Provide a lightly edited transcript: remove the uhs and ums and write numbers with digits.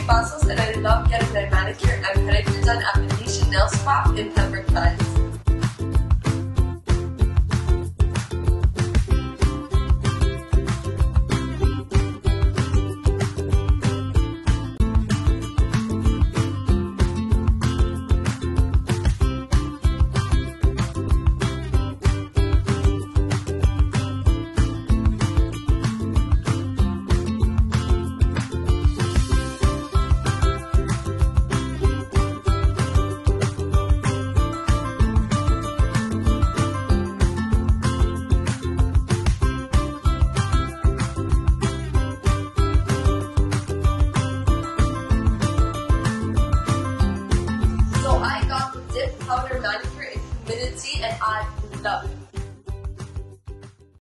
Basels and I love getting my manicure and pedicure done at Venetian Nail Spa in Pembroke.